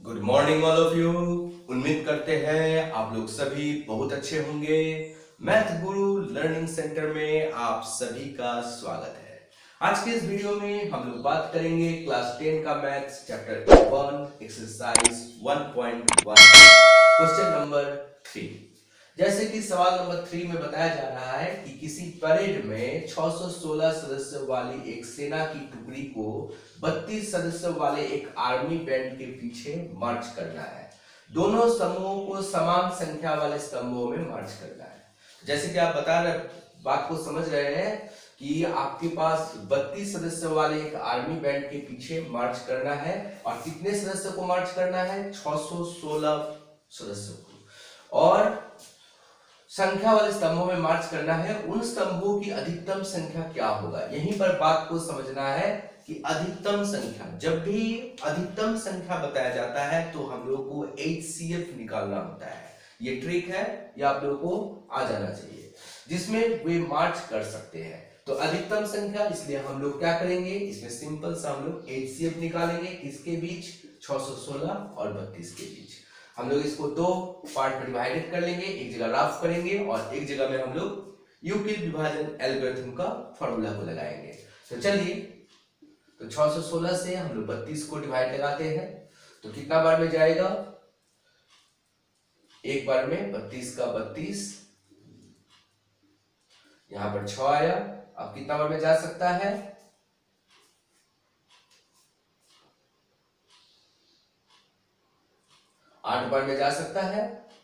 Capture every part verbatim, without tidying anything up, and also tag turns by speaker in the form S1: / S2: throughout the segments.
S1: Good morning all of you. उम्मीद करते हैं आप लोग सभी बहुत अच्छे होंगे। मैथ गुरु लर्निंग सेंटर में आप सभी का स्वागत है। आज के इस वीडियो में हम लोग बात करेंगे क्लास टेन का maths chapter one exercise one point one question number three. जैसे कि सवाल नंबर थ्री में बताया जा रहा है कि किसी परेड में छह सौ सोलह सदस्यों वाली एक सेना की टुकड़ी को बत्तीस सदस्यों वाले एक आर्मी बैंड के पीछे मार्च करना है। दोनों समूहों को समान संख्या वाले स्तंभों में मार्च करना है। जैसे कि आप बता रहे बात को समझ रहे हैं कि आपके पास बत्तीस सदस्यों वाले एक आर्मी बैंड के पीछे मार्च करना है और कितने सदस्यों को मार्च करना है? छह सौ सोलह सदस्यों को। और संख्या वाले स्तंभों में मार्च करना है। उन स्तंभों की अधिकतम संख्या क्या होगा? यहीं पर बात को समझना है कि अधिकतम संख्या, जब भी अधिकतम संख्या बताया जाता है तो हम लोग को एच सी एफ निकालना होता है। ये ट्रिक है, ये आप लोगों को आ जाना चाहिए, जिसमें वे मार्च कर सकते हैं। तो अधिकतम संख्या, इसलिए हम लोग क्या करेंगे, इसमें सिंपल सा हम लोग एच सी एफ निकालेंगे। किसके बीच? छह सौ सोलह और बत्तीस के बीच। हम लोग इसको दो पार्ट में डिवाइडेड कर लेंगे, एक जगह राफ करेंगे और एक जगह में हम लोग यूक्लिड विभाजन एल्गोरिथम का फॉर्मूला को लगाएंगे। तो चलिए, तो छह सौ सोलह से हम लोग बत्तीस को डिवाइड लगाते हैं तो कितना बार में जाएगा? एक बार में बत्तीस का बत्तीस, यहां पर छह आया। अब कितना बार में जा सकता है? आठ बार में जा सकता है।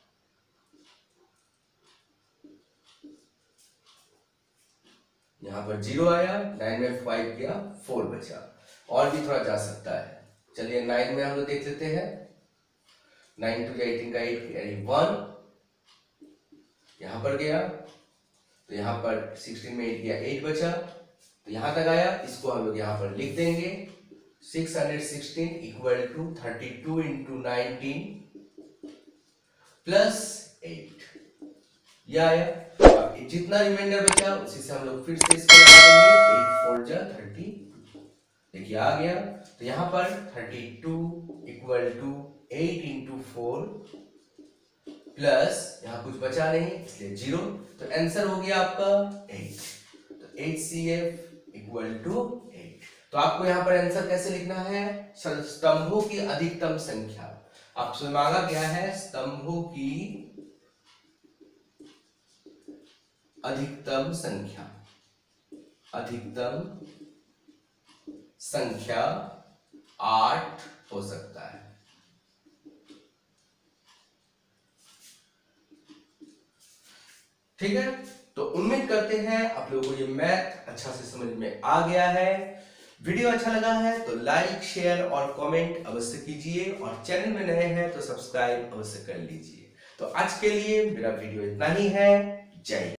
S1: यहां पर जीरो आया, नाइन में फाइव गया, फोर बचा। और भी थोड़ा जा सकता है। चलिए नाइन में हम लोग देख लेते हैं। नाइन टू एटीन का एट यानी वन, यहां पर गया तो यहां पर सिक्सटीन में एट गया, एट बचा। तो यहां तक आया, इसको हम लोग यहां पर लिख देंगे। Six hundred sixteen equal to thirty two into nineteen plus eight, यह आया। अब जितना रिमाइंडर बचा उसी से हम लोग फिर से इसको लगा देंगे। एट फोर जा थर्टी, देखिए आ गया। तो यहां पर thirty two equal to eight into four plus, यहां कुछ बचा नहीं इसलिए जीरो। तो आंसर हो गया आपका एट। तो H C F equal to eight. तो आपको यहां पर आंसर कैसे लिखना है? स्तंभों की अधिकतम संख्या आपसे मांगा गया है। स्तंभों की अधिकतम संख्या, अधिकतम संख्या आठ हो सकता है। ठीक है, तो उम्मीद करते हैं आप लोगों को ये मैथ अच्छा से समझ में आ गया है। वीडियो अच्छा लगा है तो लाइक, शेयर और कमेंट अवश्य कीजिए और चैनल में नए हैं तो सब्सक्राइब अवश्य कर लीजिए। तो आज के लिए मेरा वीडियो इतना ही है। जय हिंद।